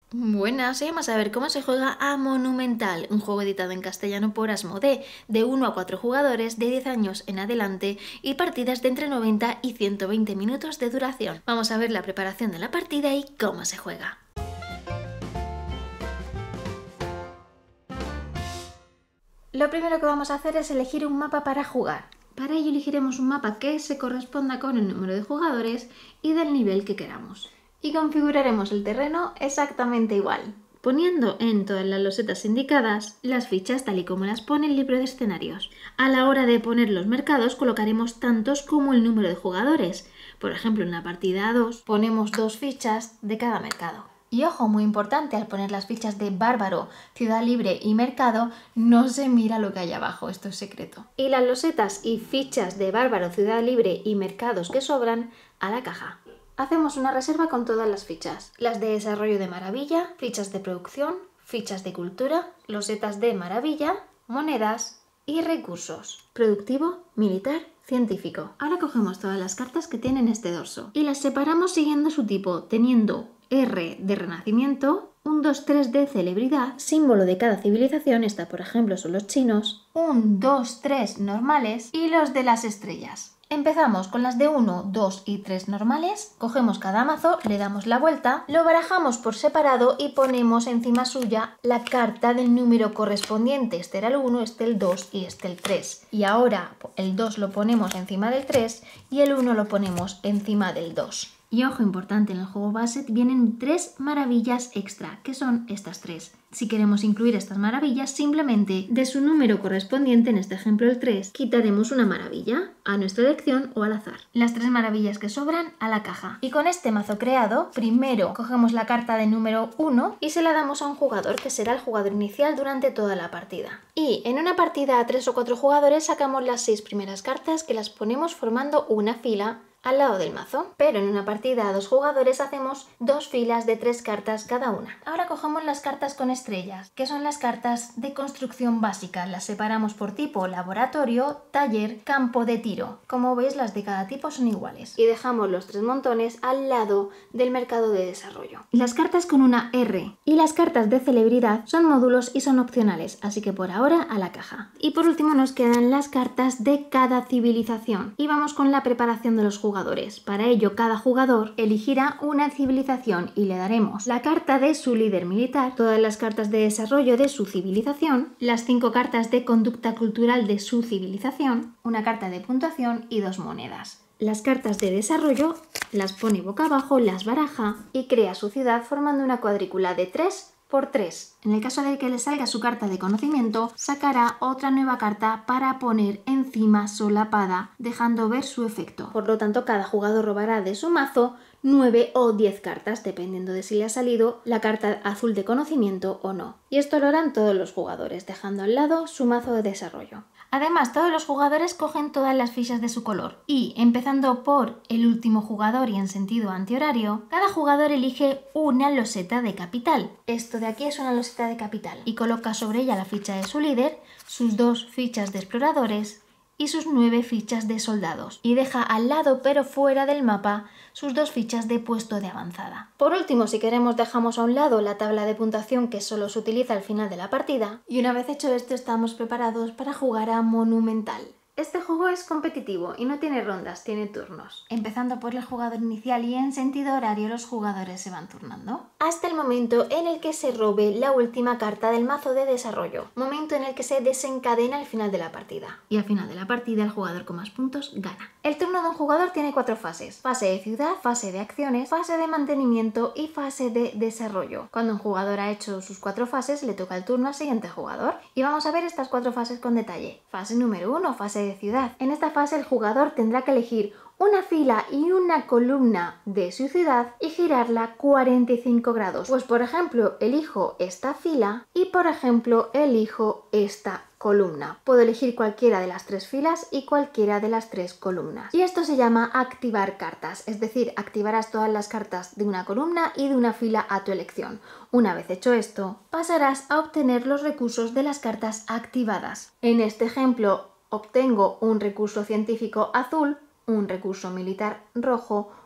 Buenas, vamos a ver cómo se juega a Monumental, un juego editado en castellano por Asmodee, de 1 a 4 jugadores de 10 años en adelante y partidas de entre 90 y 120 minutos de duración. Vamos a ver la preparación de la partida y cómo se juega. Lo primero que vamos a hacer es elegir un mapa para jugar. Para ello elegiremos un mapa que se corresponda con el número de jugadores y del nivel que queramos. Y configuraremos el terreno exactamente igual, poniendo en todas las losetas indicadas las fichas tal y como las pone el libro de escenarios. A la hora de poner los mercados colocaremos tantos como el número de jugadores. Por ejemplo, en la partida a 2 ponemos 2 fichas de cada mercado. Y ojo, muy importante, al poner las fichas de Bárbaro, Ciudad Libre y Mercado, no se mira lo que hay abajo, esto es secreto. Y las losetas y fichas de Bárbaro, Ciudad Libre y Mercados que sobran, a la caja. Hacemos una reserva con todas las fichas. Las de desarrollo de maravilla, fichas de producción, fichas de cultura, losetas de maravilla, monedas y recursos. Productivo, militar, científico. Ahora cogemos todas las cartas que tienen este dorso y las separamos siguiendo su tipo, teniendo R de renacimiento, un 2-3 de celebridad, símbolo de cada civilización, esta por ejemplo son los chinos, un 2-3 normales y los de las estrellas. Empezamos con las de 1, 2 y 3 normales, cogemos cada mazo, le damos la vuelta, lo barajamos por separado y ponemos encima suya la carta del número correspondiente. Este era el 1, este el 2 y este el 3. Y ahora el 2 lo ponemos encima del 3 y el 1 lo ponemos encima del 2. Y ojo importante, en el juego base vienen 3 maravillas extra, que son estas 3. Si queremos incluir estas maravillas, simplemente de su número correspondiente, en este ejemplo el 3, quitaremos una maravilla, a nuestra elección o al azar. Las 3 maravillas que sobran a la caja. Y con este mazo creado, primero cogemos la carta de número 1 y se la damos a un jugador, que será el jugador inicial durante toda la partida. Y en una partida a 3 o 4 jugadores sacamos las 6 primeras cartas, que las ponemos formando una fila al lado del mazo, pero en una partida a 2 jugadores hacemos 2 filas de 3 cartas cada una. Ahora cogemos las cartas con estrellas, que son las cartas de construcción básica. Las separamos por tipo: laboratorio, taller, campo de tiro. Como veis, las de cada tipo son iguales. Y dejamos los 3 montones al lado del mercado de desarrollo. Las cartas con una R y las cartas de celebridad son módulos y son opcionales, así que por ahora a la caja. Y por último nos quedan las cartas de cada civilización. Y vamos con la preparación de los jugadores. Para ello, cada jugador elegirá una civilización y le daremos la carta de su líder militar, todas las cartas de desarrollo de su civilización, las 5 cartas de conducta cultural de su civilización, una carta de puntuación y 2 monedas. Las cartas de desarrollo las pone boca abajo, las baraja y crea su ciudad formando una cuadrícula de 3 por 3. En el caso de que le salga su carta de conocimiento, sacará otra nueva carta para poner encima solapada, dejando ver su efecto. Por lo tanto, cada jugador robará de su mazo 9 o 10 cartas, dependiendo de si le ha salido la carta azul de conocimiento o no. Y esto lo harán todos los jugadores, dejando al lado su mazo de desarrollo. Además, todos los jugadores cogen todas las fichas de su color y, empezando por el último jugador y en sentido antihorario, cada jugador elige una loseta de capital. Esto de aquí es una loseta de capital y coloca sobre ella la ficha de su líder, sus 2 fichas de exploradores y sus 9 fichas de soldados, y deja al lado pero fuera del mapa sus 2 fichas de puesto de avanzada. Por último, si queremos, dejamos a un lado la tabla de puntuación, que solo se utiliza al final de la partida, y una vez hecho esto estamos preparados para jugar a Monumental. Este juego es competitivo y no tiene rondas, tiene turnos. Empezando por el jugador inicial y en sentido horario los jugadores se van turnando hasta el momento en el que se robe la última carta del mazo de desarrollo, momento en el que se desencadena al final de la partida. Y al final de la partida el jugador con más puntos gana. El turno de un jugador tiene 4 fases: fase de ciudad, fase de acciones, fase de mantenimiento y fase de desarrollo. Cuando un jugador ha hecho sus 4 fases, le toca el turno al siguiente jugador. Y vamos a ver estas 4 fases con detalle. Fase número 1, fase de ciudad. En esta fase el jugador tendrá que elegir una fila y una columna de su ciudad y girarla 45 grados. Pues por ejemplo, elijo esta fila y por ejemplo, elijo esta columna. Puedo elegir cualquiera de las 3 filas y cualquiera de las 3 columnas. Y esto se llama activar cartas, es decir, activarás todas las cartas de una columna y de una fila a tu elección. Una vez hecho esto, pasarás a obtener los recursos de las cartas activadas. En este ejemplo, obtengo un recurso científico azul, un recurso militar rojo,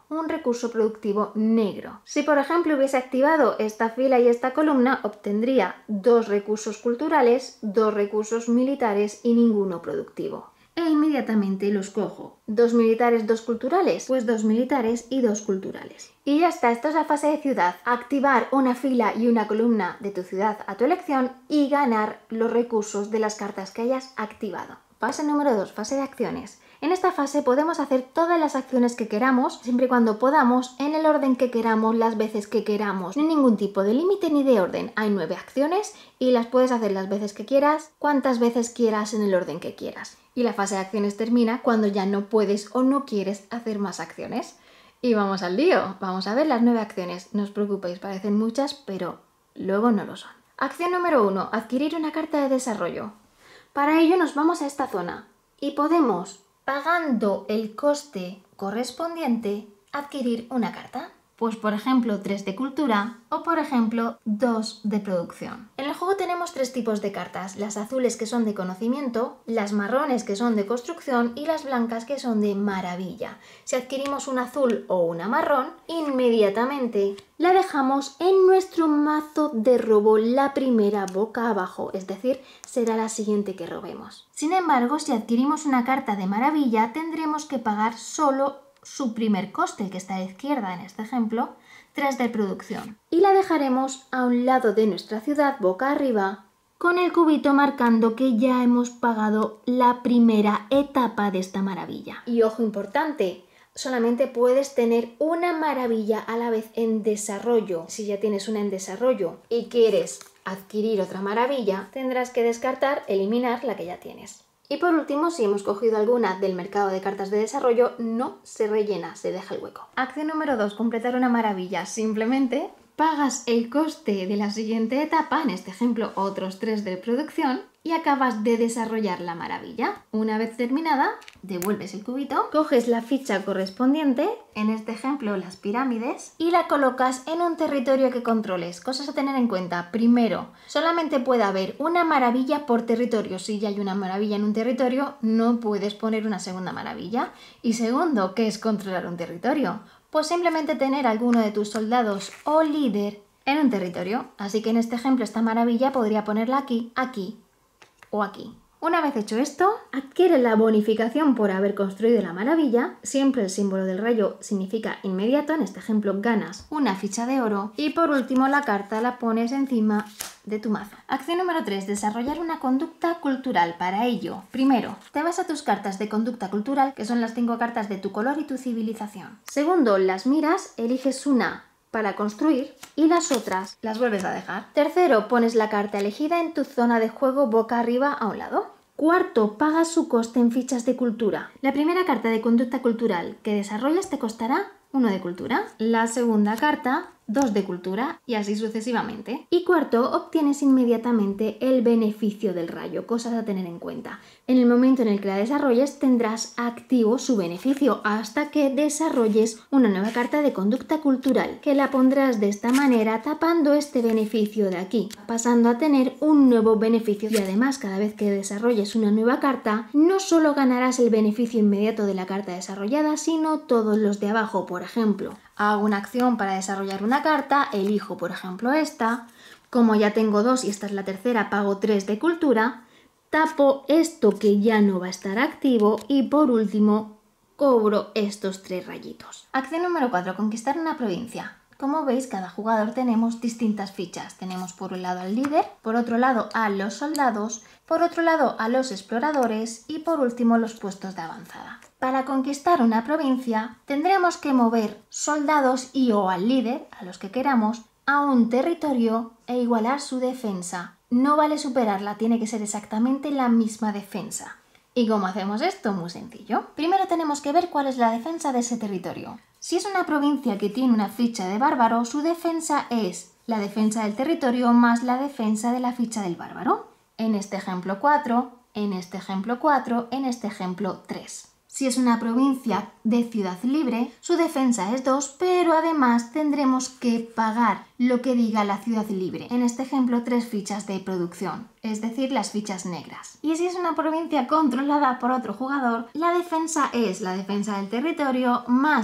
un recurso productivo negro. Si por ejemplo hubiese activado esta fila y esta columna, obtendría 2 recursos culturales, 2 recursos militares y ninguno productivo. E inmediatamente los cojo. 2 militares, 2 culturales, pues 2 militares y 2 culturales. Y ya está, esta es la fase de ciudad. Activar una fila y una columna de tu ciudad a tu elección y ganar los recursos de las cartas que hayas activado. Fase número 2, fase de acciones. En esta fase podemos hacer todas las acciones que queramos, siempre y cuando podamos, en el orden que queramos, las veces que queramos. No hay ningún tipo de límite ni de orden. Hay 9 acciones y las puedes hacer las veces que quieras, cuantas veces quieras, en el orden que quieras. Y la fase de acciones termina cuando ya no puedes o no quieres hacer más acciones. Y vamos al lío. Vamos a ver las 9 acciones. No os preocupéis, parecen muchas, pero luego no lo son. Acción número 1. Adquirir una carta de desarrollo. Para ello nos vamos a esta zona y podemos, pagando el coste correspondiente, adquirir una carta. Pues por ejemplo 3 de cultura o por ejemplo 2 de producción. En el juego tenemos 3 tipos de cartas, las azules que son de conocimiento, las marrones que son de construcción y las blancas que son de maravilla. Si adquirimos una azul o una marrón, inmediatamente la dejamos en nuestro mazo de robo la primera boca abajo, es decir, será la siguiente que robemos. Sin embargo, si adquirimos una carta de maravilla, tendremos que pagar solo su primer coste, que está a la izquierda en este ejemplo, 3 de producción. Y la dejaremos a un lado de nuestra ciudad, boca arriba, con el cubito marcando que ya hemos pagado la primera etapa de esta maravilla. Y ojo importante, solamente puedes tener una maravilla a la vez en desarrollo. Si ya tienes una en desarrollo y quieres adquirir otra maravilla, tendrás que descartar, eliminar la que ya tienes. Y por último, si hemos cogido alguna del mercado de cartas de desarrollo, no se rellena, se deja el hueco. Acción número 2, completar una maravilla. Simplemente pagas el coste de la siguiente etapa, en este ejemplo otros 3 de producción, y acabas de desarrollar la maravilla. Una vez terminada, devuelves el cubito, coges la ficha correspondiente, en este ejemplo las pirámides, y la colocas en un territorio que controles. Cosas a tener en cuenta. Primero, solamente puede haber una maravilla por territorio. Si ya hay una maravilla en un territorio, no puedes poner una segunda maravilla. Y segundo, ¿qué es controlar un territorio? Pues simplemente tener alguno de tus soldados o líder en un territorio. Así que en este ejemplo esta maravilla podría ponerla aquí, aquí o aquí. Una vez hecho esto, adquiere la bonificación por haber construido la maravilla. Siempre el símbolo del rayo significa inmediato. En este ejemplo ganas una ficha de oro. Y por último la carta la pones encima de tu mazo. Acción número 3. Desarrollar una conducta cultural. Para ello, primero, te vas a tus cartas de conducta cultural, que son las 5 cartas de tu color y tu civilización. Segundo, las miras, eliges una para construir y las otras las vuelves a dejar. Tercero, pones la carta elegida en tu zona de juego boca arriba a un lado. Cuarto, pagas su coste en fichas de cultura. La primera carta de conducta cultural que desarrollas te costará 1 de cultura. La segunda carta, 2 de cultura y así sucesivamente. Y cuarto, obtienes inmediatamente el beneficio del rayo, cosas a tener en cuenta. En el momento en el que la desarrolles tendrás activo su beneficio hasta que desarrolles una nueva carta de conducta cultural, que la pondrás de esta manera tapando este beneficio de aquí, pasando a tener un nuevo beneficio. Y además, cada vez que desarrolles una nueva carta, no solo ganarás el beneficio inmediato de la carta desarrollada, sino todos los de abajo. Por ejemplo, hago una acción para desarrollar una carta, elijo por ejemplo esta, como ya tengo 2 y esta es la tercera, pago 3 de cultura, tapo esto que ya no va a estar activo y por último cobro estos 3 rayitos. Acción número 4, conquistar una provincia. Como veis, cada jugador tenemos distintas fichas. Tenemos por un lado al líder, por otro lado a los soldados, por otro lado a los exploradores y por último los puestos de avanzada. Para conquistar una provincia tendremos que mover soldados y o al líder, a los que queramos, a un territorio e igualar su defensa. No vale superarla, tiene que ser exactamente la misma defensa. ¿Y cómo hacemos esto? Muy sencillo. Primero tenemos que ver cuál es la defensa de ese territorio. Si es una provincia que tiene una ficha de bárbaro, su defensa es la defensa del territorio más la defensa de la ficha del bárbaro. En este ejemplo 4, en este ejemplo 4, en este ejemplo 3. Si es una provincia de ciudad libre, su defensa es 2, pero además tendremos que pagar lo que diga la ciudad libre. En este ejemplo 3 fichas de producción, es decir, las fichas negras. Y si es una provincia controlada por otro jugador, la defensa es la defensa del territorio más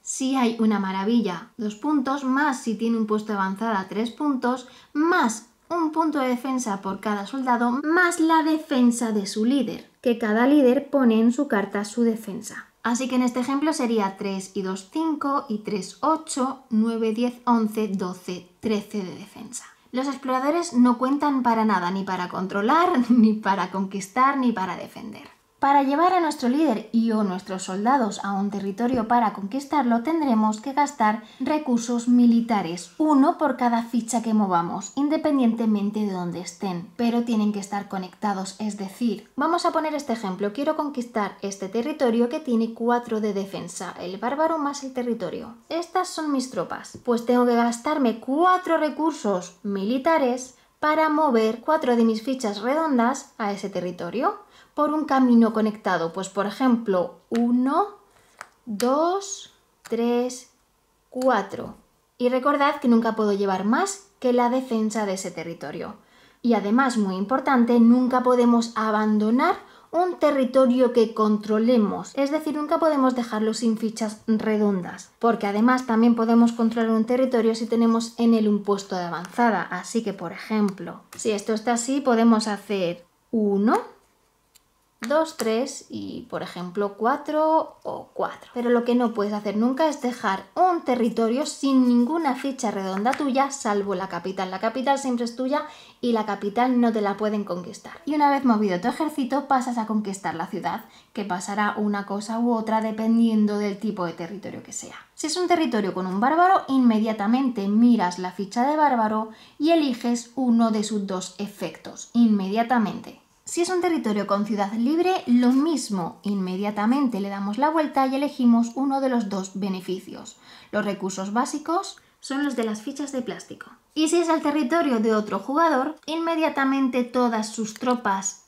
si hay una maravilla 2 puntos, más si tiene un puesto de avanzada 3 puntos, más un punto de defensa por cada soldado, más la defensa de su líder, que cada líder pone en su carta su defensa. Así que en este ejemplo sería 3 y 2, 5 y 3, 8, 9, 10, 11, 12, 13 de defensa. Los exploradores no cuentan para nada, ni para controlar, ni para conquistar, ni para defender. Para llevar a nuestro líder y o nuestros soldados a un territorio para conquistarlo, tendremos que gastar recursos militares, 1 por cada ficha que movamos, independientemente de dónde estén, pero tienen que estar conectados, es decir, vamos a poner este ejemplo, quiero conquistar este territorio que tiene 4 de defensa, el bárbaro más el territorio. Estas son mis tropas, pues tengo que gastarme 4 recursos militares para mover 4 de mis fichas redondas a ese territorio. Por un camino conectado, pues por ejemplo 1, 2, 3, 4. Y recordad que nunca puedo llevar más que la defensa de ese territorio. Y además, muy importante, nunca podemos abandonar un territorio que controlemos, es decir, nunca podemos dejarlo sin fichas redondas, porque además también podemos controlar un territorio si tenemos en él un puesto de avanzada. Así que, por ejemplo, si esto está así, podemos hacer 1, 2, 3 y, por ejemplo, 4 o 4. Pero lo que no puedes hacer nunca es dejar un territorio sin ninguna ficha redonda tuya, salvo la capital. La capital siempre es tuya y la capital no te la pueden conquistar. Y una vez movido tu ejército, pasas a conquistar la ciudad, que pasará una cosa u otra dependiendo del tipo de territorio que sea. Si es un territorio con un bárbaro, inmediatamente miras la ficha de bárbaro y eliges uno de sus 2 efectos, inmediatamente. Si es un territorio con ciudad libre, lo mismo, inmediatamente le damos la vuelta y elegimos uno de los 2 beneficios. Los recursos básicos son los de las fichas de plástico. Y si es el territorio de otro jugador, inmediatamente todas sus tropas,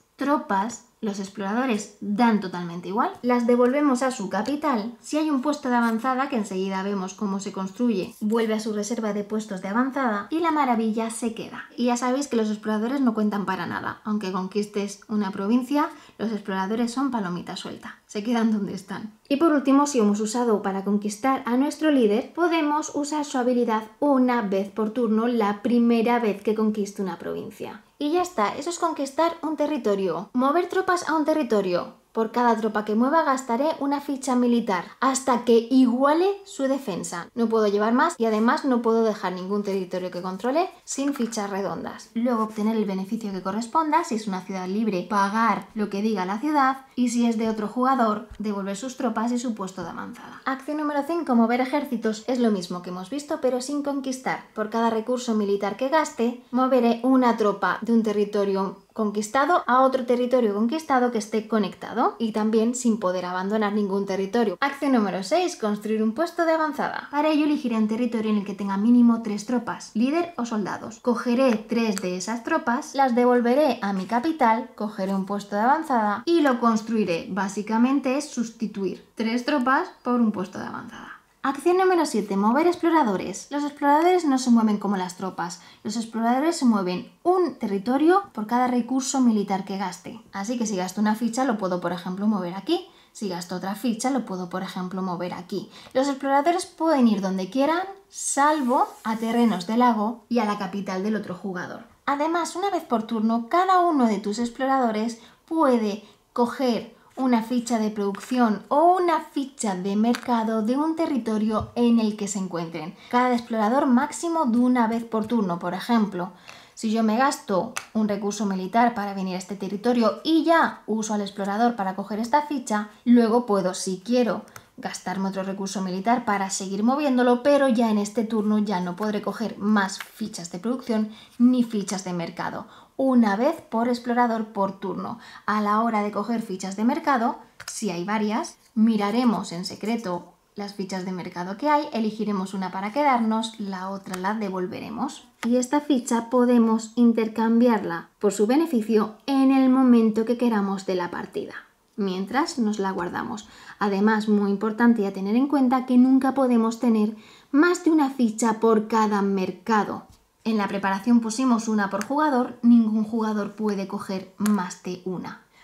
los exploradores dan totalmente igual, las devolvemos a su capital. Si hay un puesto de avanzada, que enseguida vemos cómo se construye, vuelve a su reserva de puestos de avanzada y la maravilla se queda. Y ya sabéis que los exploradores no cuentan para nada. Aunque conquistes una provincia, los exploradores son palomita suelta, se quedan donde están. Y por último, si hemos usado para conquistar a nuestro líder, podemos usar su habilidad una vez por turno, la primera vez que conquiste una provincia. Y ya está, eso es conquistar un territorio. Mover tropas a un territorio. Por cada tropa que mueva gastaré una ficha militar hasta que iguale su defensa. No puedo llevar más y además no puedo dejar ningún territorio que controle sin fichas redondas. Luego obtener el beneficio que corresponda, si es una ciudad libre, pagar lo que diga la ciudad y si es de otro jugador, devolver sus tropas y su puesto de avanzada. Acción número 5, mover ejércitos. Es lo mismo que hemos visto pero sin conquistar. Por cada recurso militar que gaste, moveré una tropa de un territorio conquistado a otro territorio conquistado que esté conectado y también sin poder abandonar ningún territorio. Acción número 6, construir un puesto de avanzada. Para ello elegiré un territorio en el que tenga mínimo 3 tropas, líder o soldados. Cogeré 3 de esas tropas, las devolveré a mi capital, cogeré un puesto de avanzada y lo construiré. Básicamente es sustituir 3 tropas por un puesto de avanzada. Acción número 7. Mover exploradores. Los exploradores no se mueven como las tropas. Los exploradores se mueven un territorio por cada recurso militar que gaste. Así que si gasto una ficha lo puedo, por ejemplo, mover aquí. Si gasto otra ficha lo puedo, por ejemplo, mover aquí. Los exploradores pueden ir donde quieran, salvo a terrenos de lago y a la capital del otro jugador. Además, una vez por turno, cada uno de tus exploradores puede coger una ficha de producción o una ficha de mercado de un territorio en el que se encuentren. Cada explorador máximo de una vez por turno. Por ejemplo, si yo me gasto un recurso militar para venir a este territorio y ya uso al explorador para coger esta ficha, luego puedo, si quiero, gastarme otro recurso militar para seguir moviéndolo, pero ya en este turno ya no podré coger más fichas de producción ni fichas de mercado. Una vez por explorador por turno. A la hora de coger fichas de mercado, si hay varias, miraremos en secreto las fichas de mercado que hay, elegiremos una para quedarnos, la otra la devolveremos. Y esta ficha podemos intercambiarla por su beneficio en el momento que queramos de la partida, mientras nos la guardamos. Además, muy importante a tener en cuenta que nunca podemos tener más de una ficha por cada mercado. En la preparación pusimos una por jugador, ningún jugador puede coger más de una.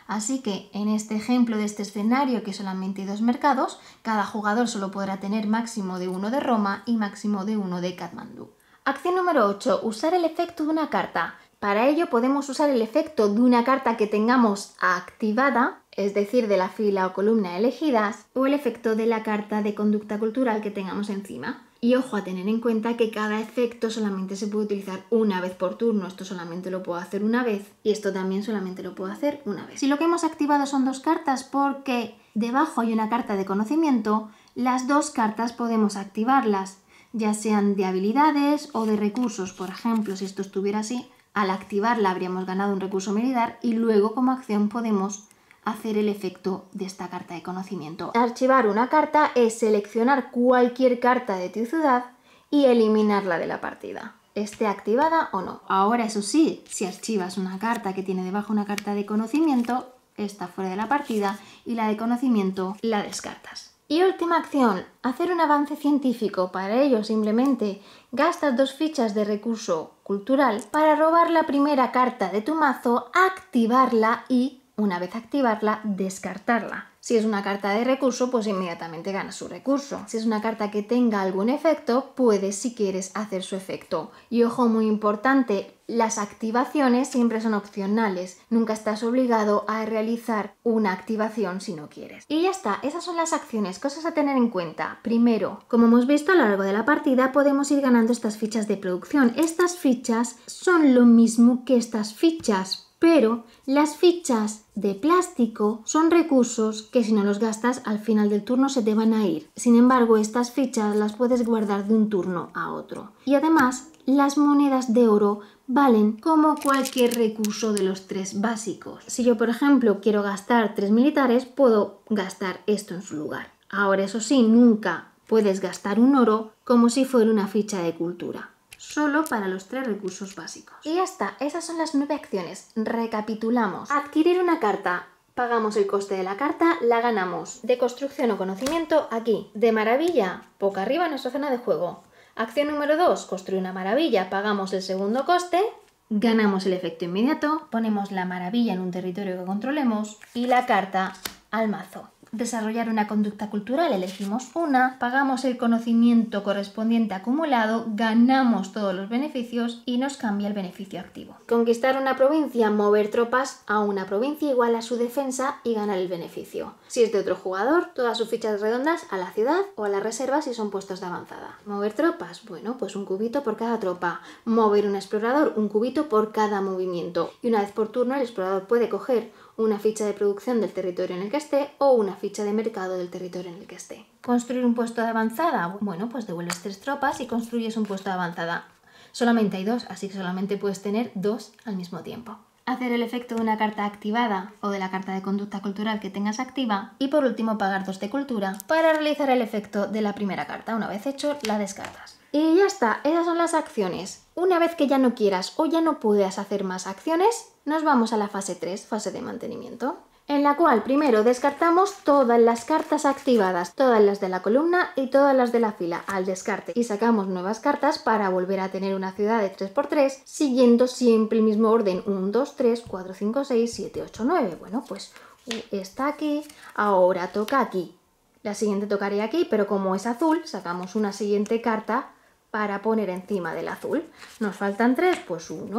Así que en este ejemplo de este escenario, que solamente hay 2 mercados, cada jugador solo podrá tener máximo de 1 de Roma y máximo de 1 de Katmandú. Acción número 8. Usar el efecto de una carta. Para ello podemos usar el efecto de una carta que tengamos activada, es decir, de la fila o columna elegidas, o el efecto de la carta de conducta cultural que tengamos encima. Y ojo a tener en cuenta que cada efecto solamente se puede utilizar una vez por turno. Esto solamente lo puedo hacer una vez y esto también solamente lo puedo hacer una vez. Si lo que hemos activado son 2 cartas porque debajo hay una carta de conocimiento, las 2 cartas podemos activarlas, ya sean de habilidades o de recursos. Por ejemplo, si esto estuviera así, al activarla habríamos ganado un recurso militar y luego como acción podemos hacer el efecto de esta carta de conocimiento. Archivar una carta es seleccionar cualquier carta de tu ciudad y eliminarla de la partida, esté activada o no. Ahora, eso sí, si archivas una carta que tiene debajo una carta de conocimiento, está fuera de la partida y la de conocimiento la descartas. Y última acción, hacer un avance científico. Para ello simplemente gastas 2 fichas de recurso cultural para robar la primera carta de tu mazo, activarla y, una vez activarla, descartarla. Si es una carta de recurso, pues inmediatamente ganas su recurso. Si es una carta que tenga algún efecto, puedes, si quieres, hacer su efecto. Y ojo, muy importante, las activaciones siempre son opcionales. Nunca estás obligado a realizar una activación si no quieres. Y ya está, esas son las acciones, cosas a tener en cuenta. Primero, como hemos visto a lo largo de la partida, podemos ir ganando estas fichas de producción. Estas fichas son lo mismo que estas fichas, pero las fichas de plástico son recursos que si no los gastas al final del turno se te van a ir. Sin embargo, estas fichas las puedes guardar de un turno a otro. Y además, las monedas de oro valen como cualquier recurso de los 3 básicos. Si yo, por ejemplo, quiero gastar 3 militares, puedo gastar esto en su lugar. Ahora, eso sí, nunca puedes gastar un oro como si fuera una ficha de cultura. Solo para los 3 recursos básicos. Y ya está, esas son las 9 acciones. Recapitulamos. Adquirir una carta. Pagamos el coste de la carta, la ganamos. De construcción o conocimiento, aquí. De maravilla, boca arriba en nuestra zona de juego. Acción número 2, construir una maravilla, pagamos el segundo coste, ganamos el efecto inmediato, ponemos la maravilla en un territorio que controlemos y la carta al mazo. Desarrollar una conducta cultural, elegimos una, pagamos el conocimiento correspondiente acumulado, ganamos todos los beneficios y nos cambia el beneficio activo. Conquistar una provincia, mover tropas a una provincia igual a su defensa y ganar el beneficio. Si es de otro jugador, todas sus fichas redondas a la ciudad o a la reserva si son puestos de avanzada. Mover tropas, bueno, pues un cubito por cada tropa. Mover un explorador, un cubito por cada movimiento. Y una vez por turno el explorador puede coger una ficha de producción del territorio en el que esté o una ficha de mercado del territorio en el que esté. Construir un puesto de avanzada, bueno, pues devuelves 3 tropas y construyes un puesto de avanzada. Solamente hay 2, así que solamente puedes tener 2 al mismo tiempo. Hacer el efecto de una carta activada o de la carta de conducta cultural que tengas activa y por último pagar 2 de cultura para realizar el efecto de la primera carta. Una vez hecho, la descartas. Y ya está, esas son las acciones. Una vez que ya no quieras o ya no puedas hacer más acciones, nos vamos a la fase 3, fase de mantenimiento, en la cual primero descartamos todas las cartas activadas, todas las de la columna y todas las de la fila al descarte y sacamos nuevas cartas para volver a tener una ciudad de 3×3 siguiendo siempre el mismo orden 1, 2, 3, 4, 5, 6, 7, 8, 9. Bueno, pues está aquí, ahora toca aquí. La siguiente tocaría aquí, pero como es azul, sacamos una siguiente carta para poner encima del azul. Nos faltan 3, pues 1,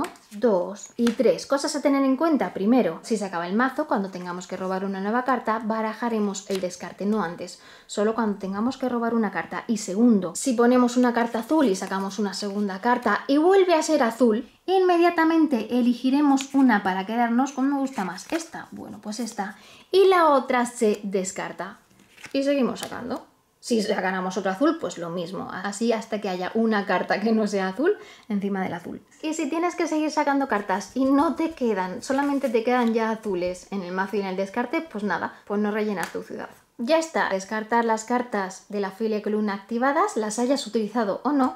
2 y 3. Cosas a tener en cuenta. Primero, si se acaba el mazo, cuando tengamos que robar una nueva carta, barajaremos el descarte, no antes, solo cuando tengamos que robar una carta. Y segundo, si ponemos una carta azul y sacamos una segunda carta y vuelve a ser azul, inmediatamente elegiremos una para quedarnos con me gusta más. Esta, bueno, pues esta. Y la otra se descarta. Y seguimos sacando. Si ganamos otro azul, pues lo mismo. Así hasta que haya una carta que no sea azul encima del azul. Y si tienes que seguir sacando cartas y no te quedan, solamente te quedan ya azules en el mazo y en el descarte, pues nada, pues no rellenas tu ciudad. Ya está, descartar las cartas de la fila y columna activadas, las hayas utilizado o no,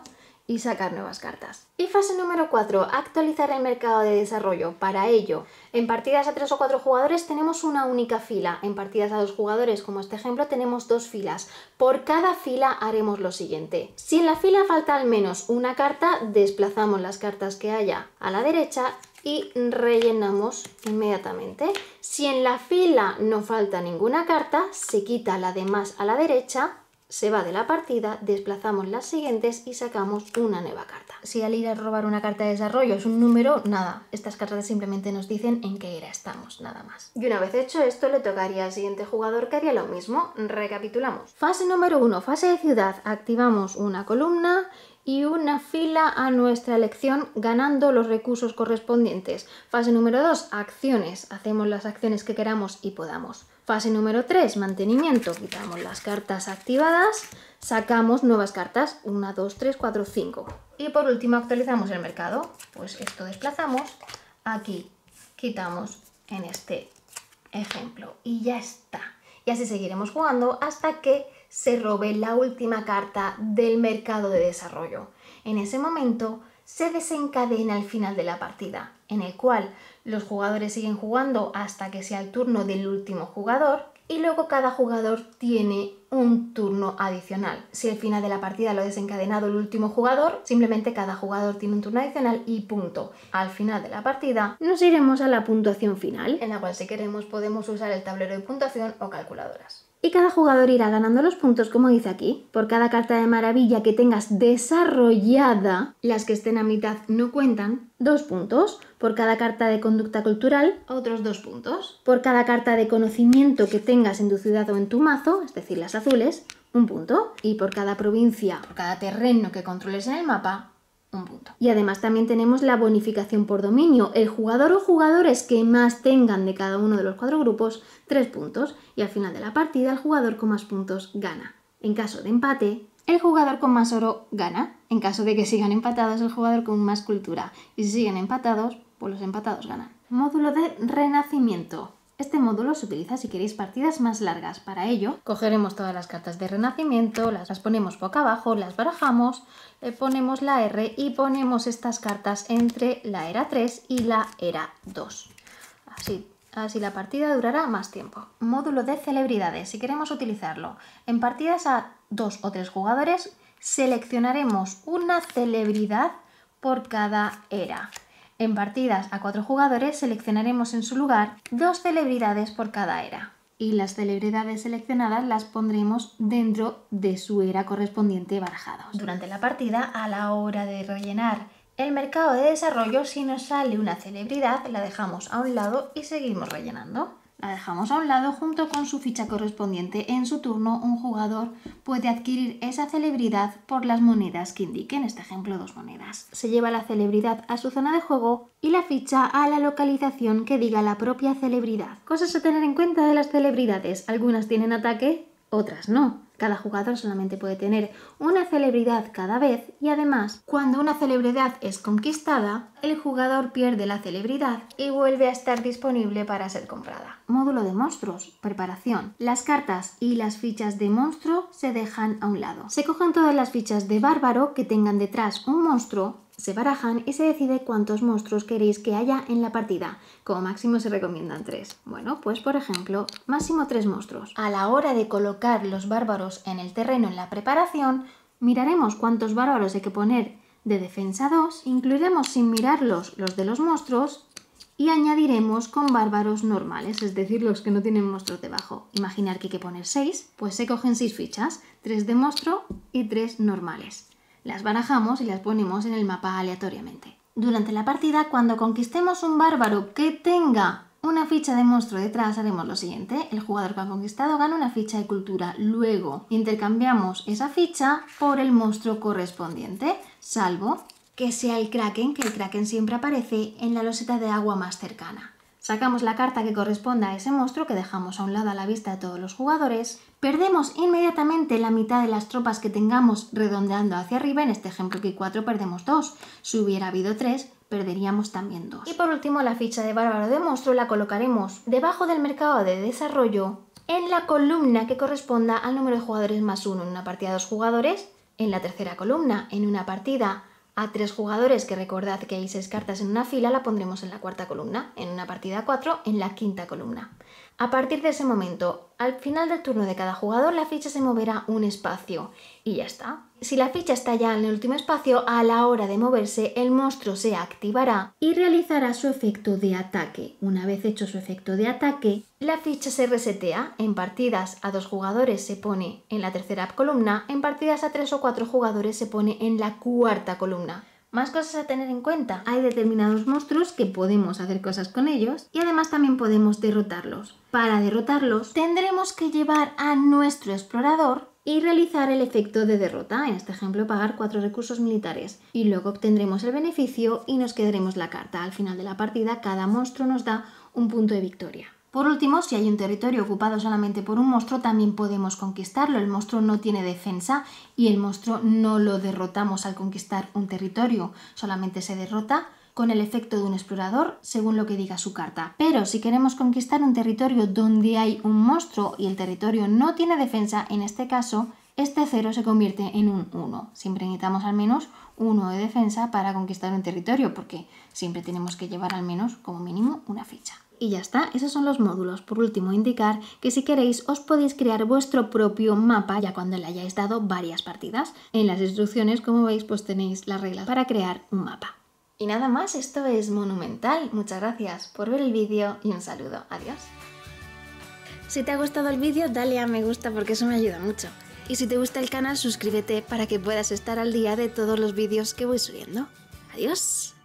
y sacar nuevas cartas. Y fase número 4, actualizar el mercado de desarrollo. Para ello, en partidas a 3 o 4 jugadores tenemos una única fila. En partidas a 2 jugadores, como este ejemplo, tenemos 2 filas. Por cada fila haremos lo siguiente. Si en la fila falta al menos una carta, desplazamos las cartas que haya a la derecha y rellenamos inmediatamente. Si en la fila no falta ninguna carta, se quita la de más a la derecha, se va de la partida, desplazamos las siguientes y sacamos una nueva carta. Si al ir a robar una carta de desarrollo es un número, nada, estas cartas simplemente nos dicen en qué era estamos, nada más. Y una vez hecho esto, le tocaría al siguiente jugador que haría lo mismo. Recapitulamos. Fase número 1, fase de ciudad. Activamos una columna y una fila a nuestra elección, ganando los recursos correspondientes. Fase número 2, acciones. Hacemos las acciones que queramos y podamos. Fase número 3, mantenimiento. Quitamos las cartas activadas, sacamos nuevas cartas, 1, 2, 3, 4, 5. Y por último actualizamos el mercado. Pues esto desplazamos, aquí quitamos en este ejemplo y ya está. Y así seguiremos jugando hasta que se robe la última carta del mercado de desarrollo. En ese momento se desencadena el final de la partida, en el cual los jugadores siguen jugando hasta que sea el turno del último jugador y luego cada jugador tiene un turno adicional. Si el final de la partida lo ha desencadenado el último jugador, simplemente cada jugador tiene un turno adicional y punto. Al final de la partida nos iremos a la puntuación final, en la cual si queremos podemos usar el tablero de puntuación o calculadoras. Y cada jugador irá ganando los puntos, como dice aquí. Por cada carta de maravilla que tengas desarrollada, las que estén a mitad no cuentan, 2 puntos. Por cada carta de conducta cultural, otros 2 puntos. Por cada carta de conocimiento que tengas en tu ciudad o en tu mazo, es decir, las azules, 1 punto. Y por cada provincia, por cada terreno que controles en el mapa, 1 punto. Y además también tenemos la bonificación por dominio. El jugador o jugadores que más tengan de cada uno de los 4 grupos, 3 puntos. Y al final de la partida, el jugador con más puntos gana. En caso de empate, el jugador con más oro gana. En caso de que sigan empatados, el jugador con más cultura. Y si siguen empatados, pues los empatados ganan. Módulo de renacimiento. Este módulo se utiliza si queréis partidas más largas. Para ello, cogeremos todas las cartas de renacimiento, las ponemos boca abajo, las barajamos, le ponemos la R y ponemos estas cartas entre la era 3 y la era 2. Así la partida durará más tiempo. Módulo de celebridades. Si queremos utilizarlo en partidas a 2 o 3 jugadores, seleccionaremos una celebridad por cada era. En partidas a 4 jugadores seleccionaremos en su lugar 2 celebridades por cada era. Y las celebridades seleccionadas las pondremos dentro de su era correspondiente barajados. Durante la partida, a la hora de rellenar el mercado de desarrollo, si nos sale una celebridad, la dejamos a un lado y seguimos rellenando. La dejamos a un lado junto con su ficha correspondiente. En su turno, un jugador puede adquirir esa celebridad por las monedas que indique, en este ejemplo 2 monedas. Se lleva la celebridad a su zona de juego y la ficha a la localización que diga la propia celebridad. Cosas a tener en cuenta de las celebridades. Algunas tienen ataque, otras no. Cada jugador solamente puede tener una celebridad cada vez y además, cuando una celebridad es conquistada, el jugador pierde la celebridad y vuelve a estar disponible para ser comprada. Módulo de monstruos. Preparación. Las cartas y las fichas de monstruo se dejan a un lado. Se cogen todas las fichas de bárbaro que tengan detrás un monstruo, se barajan y se decide cuántos monstruos queréis que haya en la partida. Como máximo se recomiendan 3. Bueno, pues por ejemplo, máximo 3 monstruos. A la hora de colocar los bárbaros en el terreno en la preparación, miraremos cuántos bárbaros hay que poner de defensa 2, incluiremos sin mirarlos los de los monstruos y añadiremos con bárbaros normales, es decir, los que no tienen monstruos debajo. Imaginar que hay que poner 6, pues se cogen 6 fichas, 3 de monstruo y 3 normales. Las barajamos y las ponemos en el mapa aleatoriamente. Durante la partida, cuando conquistemos un bárbaro que tenga una ficha de monstruo detrás, haremos lo siguiente. El jugador que ha conquistado gana una ficha de cultura. Luego intercambiamos esa ficha por el monstruo correspondiente, salvo que sea el Kraken, que el Kraken siempre aparece en la loseta de agua más cercana. Sacamos la carta que corresponda a ese monstruo, que dejamos a un lado a la vista de todos los jugadores. Perdemos inmediatamente la mitad de las tropas que tengamos redondeando hacia arriba. En este ejemplo que hay 4, perdemos 2. Si hubiera habido 3, perderíamos también 2. Y por último, la ficha de bárbaro de monstruo la colocaremos debajo del mercado de desarrollo en la columna que corresponda al número de jugadores más 1. En una partida de 2 jugadores, en la tercera columna. En una partida a 3 jugadores, que recordad que hay 6 cartas en una fila, la pondremos en la cuarta columna. En una partida a 4, en la quinta columna. A partir de ese momento, al final del turno de cada jugador, la ficha se moverá un espacio y ya está. Si la ficha está ya en el último espacio, a la hora de moverse, el monstruo se activará y realizará su efecto de ataque. Una vez hecho su efecto de ataque, la ficha se resetea. En partidas a 2 jugadores se pone en la tercera columna, en partidas a 3 o 4 jugadores se pone en la cuarta columna. Más cosas a tener en cuenta. Hay determinados monstruos que podemos hacer cosas con ellos y además también podemos derrotarlos. Para derrotarlos tendremos que llevar a nuestro explorador y realizar el efecto de derrota. En este ejemplo, pagar 4 recursos militares. Y luego obtendremos el beneficio y nos quedaremos la carta. Al final de la partida, cada monstruo nos da un punto de victoria. Por último, si hay un territorio ocupado solamente por un monstruo, también podemos conquistarlo. El monstruo no tiene defensa y el monstruo no lo derrotamos al conquistar un territorio. Solamente se derrota con el efecto de un explorador según lo que diga su carta. Pero si queremos conquistar un territorio donde hay un monstruo y el territorio no tiene defensa, en este caso, este 0 se convierte en un 1. Siempre necesitamos al menos 1 de defensa para conquistar un territorio, porque siempre tenemos que llevar al menos, como mínimo, una ficha. Y ya está, esos son los módulos. Por último, indicar que si queréis os podéis crear vuestro propio mapa ya cuando le hayáis dado varias partidas. En las instrucciones, como veis, pues tenéis las reglas para crear un mapa. Y nada más, esto es Monumental. Muchas gracias por ver el vídeo y un saludo. Adiós. Si te ha gustado el vídeo, dale a me gusta porque eso me ayuda mucho. Y si te gusta el canal, suscríbete para que puedas estar al día de todos los vídeos que voy subiendo. Adiós.